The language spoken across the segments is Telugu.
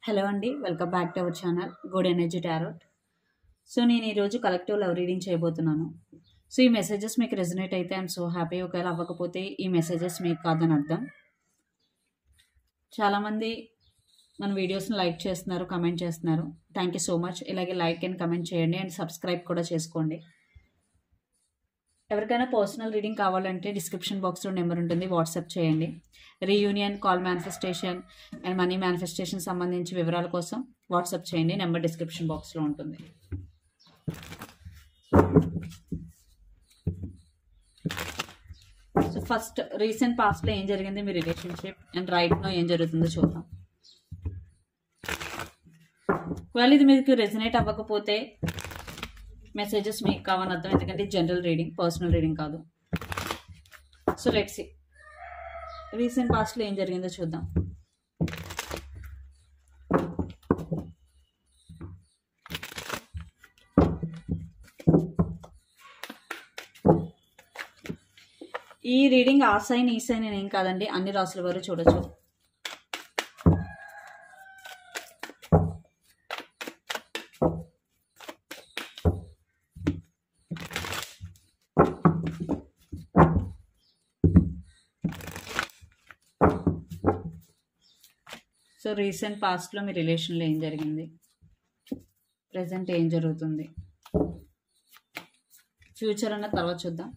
హలో అండి, welcome back to our channel good energy tarot. So నేను ఈరోజు కలెక్టివ్ లవ్ రీడింగ్ చేయబోతున్నాను. సో ఈ మెసేజెస్ మీకు రెజనేట్ అయితే ఐఎమ్ సో హ్యాపీ. ఒకవేళ అవ్వకపోతే ఈ మెసేజెస్ మీకు కాదని అర్థం. చాలామంది మన వీడియోస్ని లైక్ చేస్తున్నారు, కమెంట్ చేస్తున్నారు. Thank you so much. ఇలాగే లైక్ అండ్ కమెంట్ చేయండి అండ్ సబ్స్క్రైబ్ కూడా చేసుకోండి. ఎవరికైనా పర్సనల్ రీడింగ్ కావాలంటే డిస్క్రిప్షన్ బాక్స్లో నెంబర్ ఉంటుంది, వాట్సాప్ చేయండి. Reunion, call manifestation and money manifestation సంబంధించి వివరాల కోసం వాట్సాప్ చేయండి. నెంబర్ డిస్క్రిప్షన్ బాక్స్లో ఉంటుంది. సో ఫస్ట్ రీసెంట్ పాస్ట్లో ఏం జరిగింది మీ రిలేషన్షిప్ అండ్ రైట్నో ఏం జరుగుతుందో చూద్దాం. ఒకవేళ ఇది మీకు రెజనేట్ అవ్వకపోతే మెసేజెస్ మీకు కావని అర్థం, ఎందుకంటే జనరల్ రీడింగ్, పర్సనల్ రీడింగ్ కాదు. సో లెట్స్ సీ రీసెంట్ పాస్ట్లో ఏం జరిగిందో చూద్దాం. ఈ రీడింగ్ ఆ సైన్ ఈ సైన్ ఏం కాదండి, అన్ని రాసుల వారు చూడొచ్చు. సో రీసెంట్ పాస్ట్లో మీ రిలేషన్లో ఏం జరిగింది, ప్రజెంట్ ఏం జరుగుతుంది, ఫ్యూచర్ అన్న తర్వాత చూద్దాం.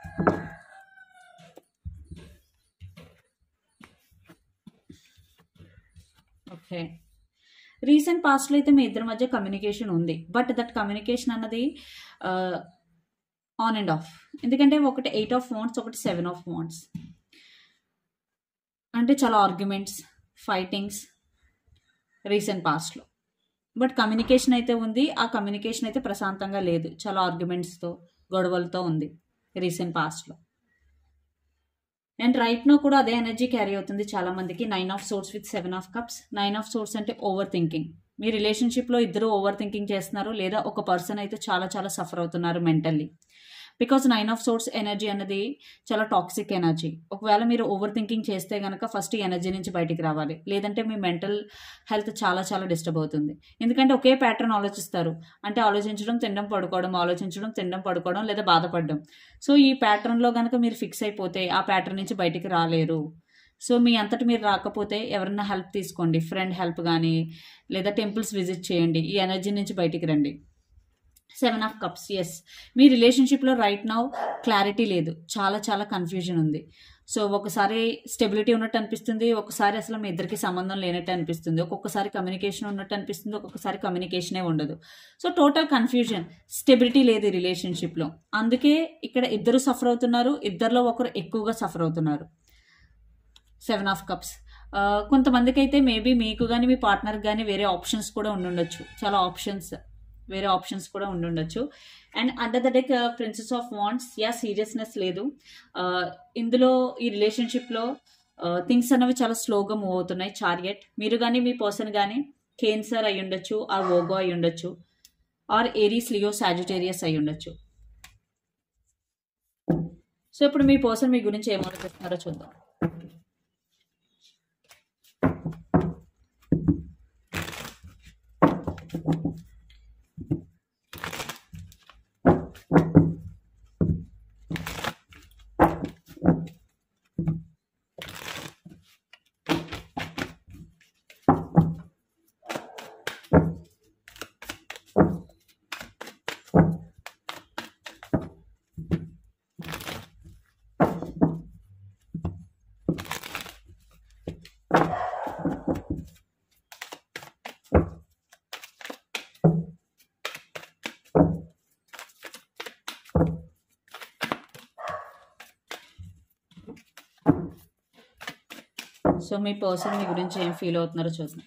ఓకే, రీసెంట్ పాస్ట్లో అయితే మీ ఇద్దరి మధ్య కమ్యూనికేషన్ ఉంది, బట్ దట్ కమ్యూనికేషన్ అన్నది ఆన్ అండ్ ఆఫ్. ఎందుకంటే ఒకటి 8 ఆఫ్ వాండ్స్, ఒకటి 7 ఆఫ్ వాండ్స్. అంటే చాలా ఆర్గ్యుమెంట్స్, ఫైటింగ్స్ రీసెంట్ పాస్ట్లో. బట్ కమ్యూనికేషన్ అయితే ఉంది. ఆ కమ్యూనికేషన్ అయితే ప్రశాంతంగా లేదు, చాలా ఆర్గ్యుమెంట్స్తో, గొడవలతో ఉంది రీసెంట్ పాస్ట్లో. అండ్ రైట్నో కూడా అదే ఎనర్జీ క్యారీ అవుతుంది చాలామందికి. 9 of swords with 7 of cups. 9 of swords అంటే ఓవర్ థింకింగ్. మీ రిలేషన్షిప్లో ఇద్దరు ఓవర్ థింకింగ్ చేస్తున్నారు, లేదా ఒక పర్సన్ అయితే చాలా చాలా సఫర్ అవుతున్నారు mentally. Because 9 of swords energy అన్నది చాలా టాక్సిక్ ఎనర్జీ. ఒకవేళ మీరు ఓవర్ థింకింగ్ చేస్తే కనుక ఫస్ట్ ఈ ఎనర్జీ నుంచి బయటికి రావాలి, లేదంటే మీ మెంటల్ హెల్త్ చాలా చాలా డిస్టర్బ్ అవుతుంది. ఎందుకంటే ఒకే ప్యాటర్న్ ఆలోచిస్తారు, అంటే ఆలోచించడం, తినడం, పడుకోవడం, ఆలోచించడం, తినడం, పడుకోవడం, లేదా బాధపడడం. సో ఈ ప్యాటర్న్లో కనుక మీరు ఫిక్స్ అయిపోతే ఆ ప్యాటర్న్ నుంచి బయటికి రాలేరు. సో మీ అంతటి మీరు రాకపోతే ఎవరైనా హెల్ప్ తీసుకోండి, ఫ్రెండ్ హెల్ప్ కానీ, లేదా టెంపుల్స్ విజిట్ చేయండి, ఈ ఎనర్జీ నుంచి బయటికి రండి. 7 ఆఫ్ కప్స్. ఎస్, మీ రిలేషన్షిప్లో రైట్ నౌ క్లారిటీ లేదు, చాలా చాలా కన్ఫ్యూజన్ ఉంది. సో ఒకసారి స్టెబిలిటీ ఉన్నట్టు అనిపిస్తుంది, ఒకసారి అసలు మీ ఇద్దరికి సంబంధం లేనట్టు అనిపిస్తుంది, ఒక్కొక్కసారి కమ్యూనికేషన్ ఉన్నట్టు అనిపిస్తుంది, ఒక్కొక్కసారి కమ్యూనికేషనే ఉండదు. సో టోటల్ కన్ఫ్యూజన్, స్టెబిలిటీ లేదు ఈ రిలేషన్షిప్లో. అందుకే ఇక్కడ ఇద్దరు సఫర్ అవుతున్నారు, ఇద్దరిలో ఒకరు ఎక్కువగా సఫర్ అవుతున్నారు. 7 ఆఫ్ కప్స్. కొంతమందికి అయితే మేబీ మీకు కానీ మీ పార్ట్నర్కి కానీ వేరే ఆప్షన్స్ కూడా ఉండుండొచ్చు, చాలా వేరే ఆప్షన్స్ కూడా ఉండుండొచ్చు. And under the deck princess of wands. Seriousness లేదు ఇందులో. ఈ రిలేషన్షిప్లో థింగ్స్ అనేవి చాలా స్లోగా మూవ్ అవుతున్నాయి. చారియట్. మీరు కానీ మీ పర్సన్ కానీ కేన్సర్ అయి ఉండొచ్చు, ఆర్ వోగో అయి ఉండొచ్చు, ఆర్ ఏరీస్, లియో, సాజిటేరియస్ అయి ఉండొచ్చు. సో ఇప్పుడు మీ పర్సన్ మీ గురించి ఏమాలోచిస్తున్నారో చూద్దాం. సో మీ పర్సన్ మీ గురించి ఏం ఫీల్ అవుతున్నారో చూద్దాం.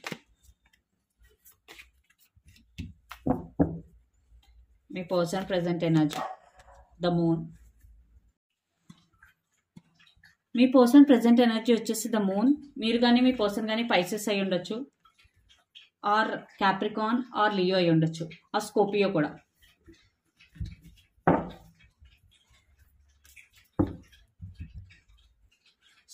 మీ person present energy, the moon. మీ పర్సన్ ప్రెజెంట్ ఎనర్జీ వచ్చేసి ద మూన్. మీరు కానీ మీ పర్సన్ కానీ పైసెస్ అయి ఉండొచ్చు, ఆర్ క్యాప్రికాన్, ఆర్ లియో అయి ఉండొచ్చు, ఆర్ స్కోపియో కూడా.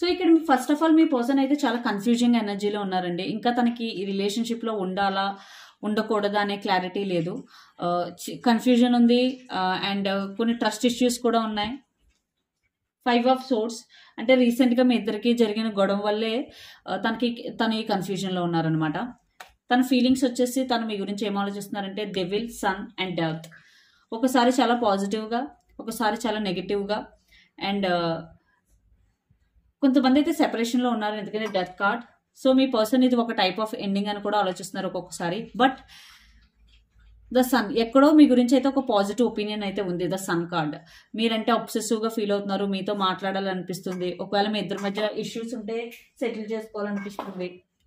సో ఇక్కడ ఫస్ట్ ఆఫ్ ఆల్ మీ పర్సన్ అయితే చాలా కన్ఫ్యూజింగ్ ఎనర్జీలో ఉన్నారండి. ఇంకా తనకి ఈ రిలేషన్షిప్లో ఉండాలా ఉండకూడదా అనే క్లారిటీ లేదు. కన్ఫ్యూజన్ ఉంది అండ్ కొన్ని ట్రస్ట్ ఇష్యూస్ కూడా ఉన్నాయి. 5 ఆఫ్ సోర్డ్స్ అంటే రీసెంట్గా మీ ఇద్దరికి జరిగిన గొడవ వల్లే తను ఈ కన్ఫ్యూజన్లో ఉన్నారనమాట. తన ఫీలింగ్స్ వచ్చేసి తను మీ గురించి ఏం ఆలోచిస్తున్నారంటే డెవిల్, సన్ అండ్ డెత్. ఒకసారి చాలా పాజిటివ్గా, ఒకసారి చాలా నెగిటివ్గా. అండ్ కొంతమంది అయితే సెపరేషన్లో ఉన్నారు ఎందుకంటే డెత్ కార్డ్. సో మీ పర్సన్ ఇది ఒక టైప్ ఆఫ్ ఎండింగ్ అని కూడా ఆలోచిస్తున్నారు ఒక్కొక్కసారి. బట్ ద సన్ ఎక్కడో మీ గురించి అయితే ఒక పాజిటివ్ ఒపీనియన్ అయితే ఉంది. ద సన్ కార్డ్ మీరంటే అబ్సెసివ్గా ఫీల్ అవుతున్నారు, మీతో మాట్లాడాలనిపిస్తుంది. ఒకవేళ మీ ఇద్దరి మధ్య ఇష్యూస్ ఉంటే సెటిల్ చేసుకోవాలనిపిస్తుంది,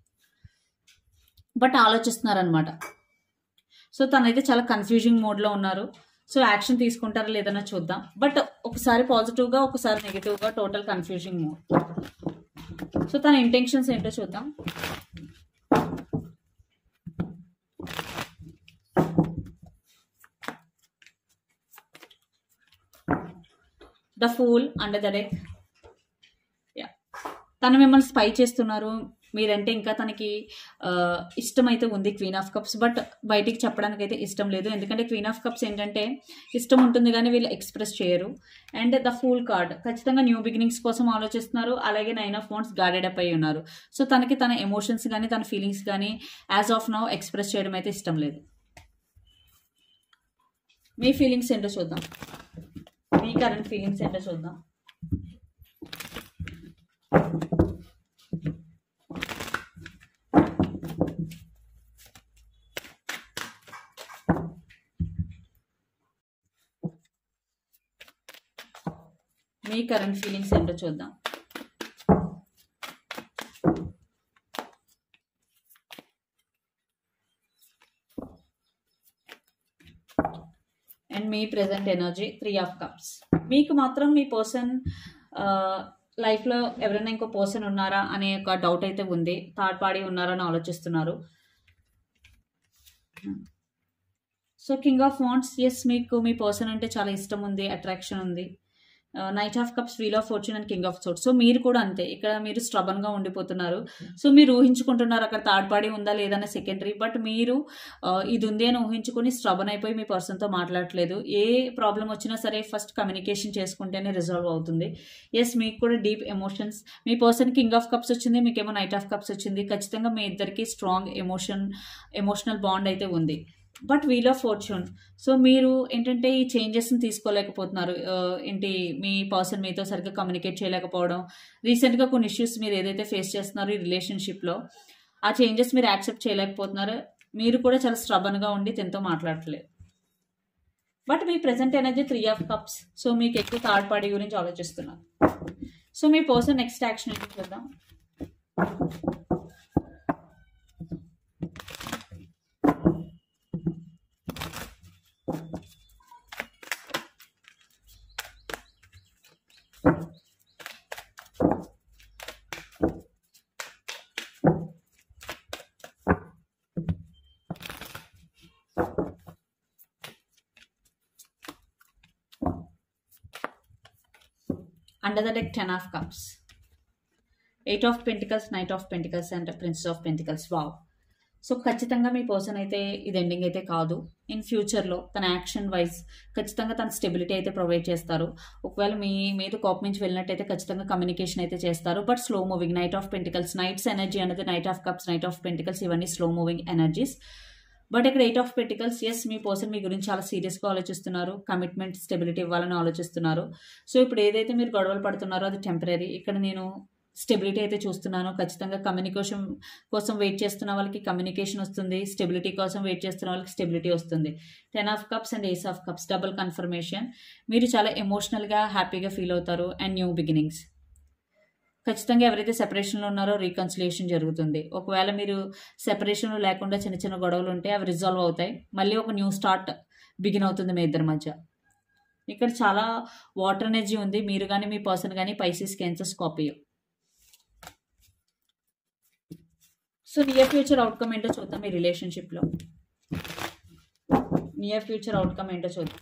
బట్ ఆలోచిస్తున్నారనమాట. సో తనైతే చాలా కన్ఫ్యూజింగ్ మోడ్లో ఉన్నారు. సో యాక్షన్ తీసుకుంటారా లేదన్నా చూద్దాం. బట్ ఒకసారి పాజిటివ్గా, ఒకసారి నెగిటివ్గా, టోటల్ కన్ఫ్యూజింగ్ మోడ్. సో తన ఇంటెన్షన్స్ ఏంటో చూద్దాం. The fool under the deck. తను మిమ్మల్ని స్పై చేస్తున్నారు. మీరంటే ఇంకా తనకి ఇష్టం అయితే ఉంది, క్వీన్ ఆఫ్ కప్స్. బట్ బయటికి చెప్పడానికి అయితే ఇష్టం లేదు. ఎందుకంటే క్వీన్ ఆఫ్ కప్స్ ఏంటంటే ఇష్టం ఉంటుంది కానీ వీళ్ళు ఎక్స్ప్రెస్ చేయరు. అండ్ ద ఫూల్ కార్డ్ ఖచ్చితంగా న్యూ బిగినింగ్స్ కోసం ఆలోచిస్తున్నారు. అలాగే 9 ఆఫ్ వాండ్స్ గార్డెడ్ అప్ అయి ఉన్నారు. సో తనకి తన ఎమోషన్స్ కానీ తన ఫీలింగ్స్ కానీ యాజ్ ఆఫ్ నౌ ఎక్స్ప్రెస్ చేయడం అయితే ఇష్టం లేదు. మీ ఫీలింగ్స్ ఏంటో చూద్దాం. మీ కరెంట్ ఫీలింగ్స్ ఏంటో చూద్దాం. మీ కరెంట్ ఫీలింగ్స్ ఏంటో చూద్దాం. అండ్ మీ ప్రెజెంట్ ఎనర్జీ 3 ఆఫ్ కప్స్. మీకు మాత్రం మీ పర్సన్ లైఫ్లో ఎవరైనా ఇంకో పర్సన్ ఉన్నారా అనే ఒక డౌట్ అయితే ఉంది. థర్డ్ పార్టీ ఉన్నారా అని ఆలోచిస్తున్నారు. So king of wands, yes మీకు మీ పర్సన్ అంటే చాలా ఇష్టం ఉంది, అట్రాక్షన్ ఉంది. Knight of cups, wheel of fortune and king of swords. So మీరు కూడా అంతే, ఇక్కడ మీరు స్ట్రబన్గా ఉండిపోతున్నారు. సో మీరు ఊహించుకుంటున్నారు అక్కడ థర్డ్ పార్టీ ఉందా లేదన్న సెకండరీ. బట్ మీరు ఇది ఉంది అని ఊహించుకొని స్ట్రబన్ అయిపోయి మీ పర్సన్తో మాట్లాడట్లేదు. ఏ ప్రాబ్లం వచ్చినా సరే ఫస్ట్ కమ్యూనికేషన్ చేసుకుంటేనే రిజాల్వ్ అవుతుంది. ఎస్ మీకు కూడా డీప్ ఎమోషన్స్. మీ పర్సన్ కింగ్ ఆఫ్ కప్స్ వచ్చింది, మీకేమో నైట్ ఆఫ్ కప్స్ వచ్చింది. ఖచ్చితంగా మీ ఇద్దరికి స్ట్రాంగ్ ఎమోషనల్ బాండ్ అయితే ఉంది. But wheel of fortune. So మీరు ఏంటంటే ఈ చేంజెస్ని తీసుకోలేకపోతున్నారు. ఏంటి మీ పర్సన్ మీతో సరిగ్గా కమ్యూనికేట్ చేయలేకపోవడం. రీసెంట్గా కొన్ని ఇష్యూస్ మీరు ఏదైతే ఫేస్ చేస్తున్నారో ఈ రిలేషన్షిప్లో ఆ చేంజెస్ మీరు యాక్సెప్ట్ చేయలేకపోతున్నారు. మీరు కూడా చాలా స్ట్రబన్గా ఉండి తనతో మాట్లాడట్లేదు. బట్ మీ present energy 3 of cups. So మీకు ఎక్కువ థర్డ్ పార్టీ గురించి ఆలోచిస్తున్నారు. సో మీ పర్సన్ నెక్స్ట్ యాక్షన్ ఏంటి చూద్దాం. Under the deck 10 of cups, 8 of pentacles, knight of pentacles and princess of pentacles. Wow. So ఖచ్చితంగా మీ పర్సన్ అయితే ఇది ఎండింగ్ అయితే కాదు. ఇన్ ఫ్యూచర్లో తన యాక్షన్ వైజ్ ఖచ్చితంగా తన స్టెబిలిటీ అయితే ప్రొవైడ్ చేస్తారు. ఒకవేళ మీ మీద కోపం నుంచి వెళ్ళినట్టయితే ఖచ్చితంగా కమ్యూనికేషన్ అయితే చేస్తారు. But slow moving. Knight of pentacles, knights energy అనేది knight of cups, knight of pentacles ఇవన్నీ స్లో మూవింగ్ ఎనర్జీస్. బట్ ఇక్కడ 8 ఆఫ్ పెంటికల్స్, ఎస్ మీ పర్సన్ మీ గురించి చాలా సీరియస్గా ఆలోచిస్తున్నారు. కమిట్మెంట్, స్టెబిలిటీ ఇవ్వాలని ఆలోచిస్తున్నారు. సో ఇప్పుడు ఏదైతే మీరు గొడవలు పడుతున్నారో అది టెంపరీ. ఇక్కడ నేను స్టెబిలిటీ అయితే చూస్తున్నాను. ఖచ్చితంగా కమ్యూనికేషన్ కోసం వెయిట్ చేస్తున్న వాళ్ళకి కమ్యూనికేషన్ వస్తుంది. స్టెబిలిటీ కోసం వెయిట్ చేస్తున్న వాళ్ళకి స్టెబిలిటీ వస్తుంది. 10 of cups and ace of cups, double confirmation. మీరు చాలా ఎమోషనల్గా హ్యాపీగా ఫీల్ అవుతారు. And new beginnings. ఖచ్చితంగా ఎవరైతే సెపరేషన్లో ఉన్నారో రీకన్సిలియేషన్ జరుగుతుంది. ఒకవేళ మీరు సెపరేషన్లో లేకుండా చిన్న చిన్న గొడవలు ఉంటే అవి రిజాల్వ్ అవుతాయి. మళ్ళీ ఒక న్యూ స్టార్ట్ బిగిన్ అవుతుంది మీ ఇద్దరి మధ్య. ఇక్కడ చాలా వాటర్ ఎనర్జీ ఉంది. మీరు కానీ మీ పర్సన్ కానీ Pisces, Cancer, Scorpio. So near future outcome ఏంటో చూద్దాం. మీ రిలేషన్షిప్లో నియర్ ఫ్యూచర్ అవుట్కమ్ ఏంటో చూద్దాం.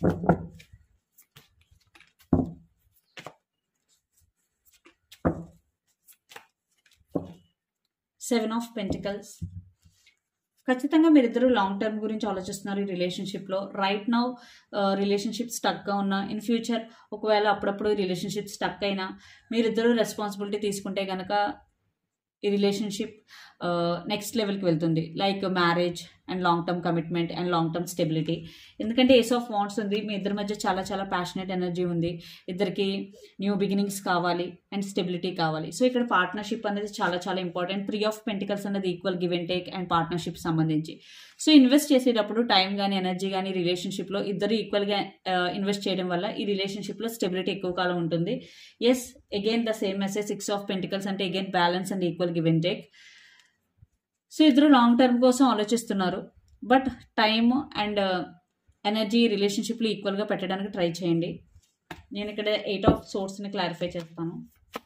Seven of pentacles. ఖచ్చితంగా మీరిద్దరు లాంగ్ టర్మ్ గురించి ఆలోచిస్తున్నారు ఈ రిలేషన్షిప్లో. రైట్ నౌ రిలేషన్షిప్ స్టక్గా ఉన్నా, ఇన్ ఫ్యూచర్ ఒకవేళ అప్పుడప్పుడు రిలేషన్షిప్ స్టక్ అయినా మీరిద్దరూ రెస్పాన్సిబిలిటీ తీసుకుంటే కనుక ఈ రిలేషన్షిప్ నెక్స్ట్ లెవెల్కి వెళ్తుంది. Like marriage and long term commitment and long term stability. ఎందుకంటే ఏస్ ఆఫ్ వాండ్స్ ఉంది, మీ ఇద్దరి మధ్య చాలా చాలా ప్యాషనేట్ ఎనర్జీ ఉంది. ఇద్దరికి న్యూ బిగినింగ్స్ కావాలి అండ్ స్టెబిలిటీ కావాలి. సో ఇక్కడ పార్ట్నర్షిప్ అనేది చాలా చాలా ఇంపార్టెంట్. 3 ఆఫ్ పెంటికల్స్ అనేది equal give and take and partnership సంబంధించి. సో ఇన్వెస్ట్ చేసేటప్పుడు టైం కానీ ఎనర్జీ కానీ రిలేషన్షిప్లో ఇద్దరు ఈక్వల్గా ఇన్వెస్ట్ చేయడం వల్ల ఈ రిలేషన్షిప్లో స్టెబిలిటీ ఎక్కువ కాలం ఉంటుంది. Yes, again the same message. 6 of pentacles అంటే again balance and equal give and take. So ఇద్దరు లాంగ్ టర్మ్ కోసం ఆలోచిస్తున్నారు, బట్ టైమ్ అండ్ ఎనర్జీ రిలేషన్షిప్లో ఈక్వల్గా పెట్టడానికి ట్రై చేయండి. నేను ఇక్కడ 8 ఆఫ్ సోర్స్ని క్లారిఫై చేస్తాను.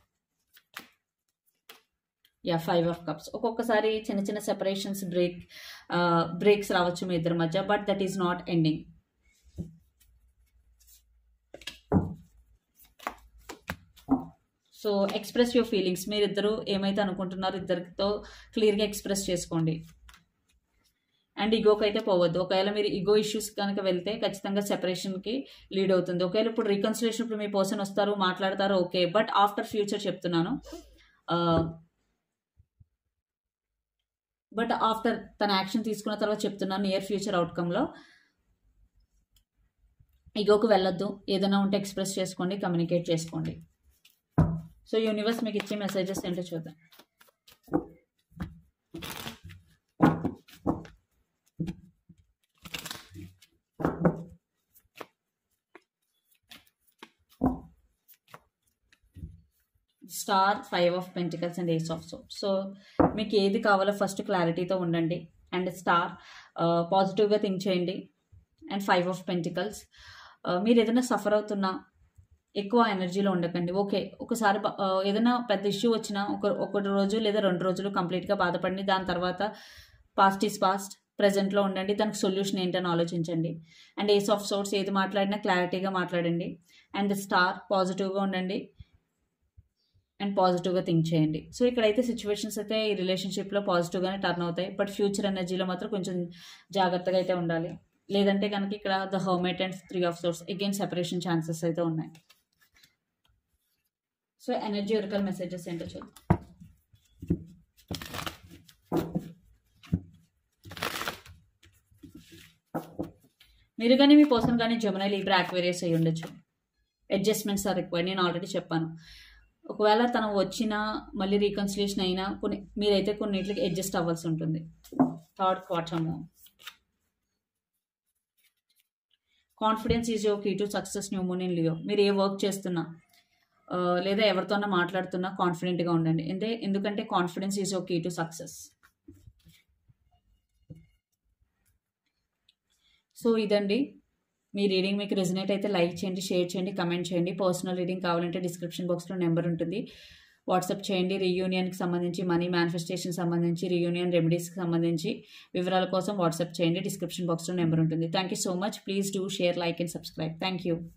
5 ఆఫ్ కప్స్. ఒక్కొక్కసారి చిన్న చిన్న సెపరేషన్స్ బ్రేక్స్ రావచ్చు మీ ఇద్దరి మధ్య, but that is not ending. So express your feelings. మీరిద్దరు ఏమైతే అనుకుంటున్నారో ఇద్దరితో క్లియర్గా ఎక్స్ప్రెస్ చేసుకోండి. అండ్ ఈగోకి అయితే పోవద్దు. ఒకవేళ మీరు ఈగో ఇష్యూస్ కనుక వెళ్తే ఖచ్చితంగా సెపరేషన్కి లీడ్ అవుతుంది. ఒకవేళ ఇప్పుడు రీకన్సిలేషన్ ఇప్పుడు మీ పర్సన్ వస్తారు, మాట్లాడతారు, ఓకే, బట్ ఆఫ్టర్ ఫ్యూచర్ చెప్తున్నాను. బట్ ఆఫ్టర్ తన యాక్షన్ తీసుకున్న తర్వాత చెప్తున్నాను, నియర్ ఫ్యూచర్ అవుట్కమ్లో ఈగోకి వెళ్ళొద్దు. ఏదైనా ఉంటే ఎక్స్ప్రెస్ చేసుకోండి, కమ్యూనికేట్ చేసుకోండి. సో యూనివర్స్ మీకు ఇచ్చే మెసేజెస్ ఏంటో చూద్దాం. Star, 5 of pentacles and ace of swords. So మీకు ఏది కావాలో ఫస్ట్ క్లారిటీతో ఉండండి. అండ్ స్టార్, పాజిటివ్గా థింక్ చేయండి. అండ్ 5 ఆఫ్ పెంటికల్స్, మీరు ఏదైనా సఫర్ అవుతున్నా ఎక్కువ ఎనర్జీలో ఉండకండి. ఓకే, ఒకసారి ఏదైనా పెద్ద ఇష్యూ వచ్చినా ఒక రోజు లేదా 2 రోజులు కంప్లీట్గా బాధపడండి. దాని తర్వాత పాస్ట్ ఈజ్ పాస్ట్, ప్రజెంట్లో ఉండండి, దానికి సొల్యూషన్ ఏంటని ఆలోచించండి. అండ్ ఏస్ ఆఫ్ సోర్స్, ఏది మాట్లాడినా క్లారిటీగా మాట్లాడండి. అండ్ స్టార్, పాజిటివ్గా ఉండండి అండ్ పాజిటివ్గా థింక్ చేయండి. సో ఇక్కడైతే సిచ్యువేషన్స్ అయితే ఈ రిలేషన్షిప్లో పాజిటివ్గానే టర్న్ అవుతాయి, బట్ ఫ్యూచర్ ఎనర్జీలో మాత్రం కొంచెం జాగ్రత్తగా అయితే ఉండాలి. లేదంటే కనుక ఇక్కడ the hermit and 3 of swords, again separation chances అయితే ఉన్నాయి. సో ఎనర్జీ ఒరికల్ మెసేజెస్ ఏంటో చూద్దాం. మీరు కానీ మీ పర్సన్ కానీ జెమినీ, లిబ్రా, అక్వేరియస్ అయ్యి ఉండొచ్చు. Adjustments are required. నేను ఆల్రెడీ చెప్పాను, ఒకవేళ తను వచ్చినా మళ్ళీ రీకన్సిలేషన్ అయినా మీరైతే కొన్నిటికి అడ్జస్ట్ అవ్వాల్సి ఉంటుంది. థర్డ్ క్వార్టర్ము. Confidence is your key to success, new moon in Leo. మీరు ఏ వర్క్ చేస్తున్నా లేదా ఎవరితోన్నా మాట్లాడుతున్నా కాన్ఫిడెంట్గా ఉండండి. ఎందుకంటే confidence is your key to success. So ఇదండి మీ రీడింగ్. మీకు రెజనేట్ అయితే లైక్ చేయండి, షేర్ చేయండి, కమెంట్ చేయండి. పర్సనల్ రీడింగ్ కావాలంటే డిస్క్రిప్షన్ బాక్స్లో నెంబర్ ఉంటుంది, వాట్సాప్ చేయండి. రీయూనియన్కి సంబంధించి, మనీ మేనిఫెస్టేషన్ సంబంధించి, రీయూనియన్ రెమెడీస్కి సంబంధించి వివరాల కోసం వాట్సాప్ చేయండి. డిస్క్రిప్షన్ బాక్స్లో నెంబర్ ఉంటుంది. Thank you so much. Please do share, like and subscribe. Thank you.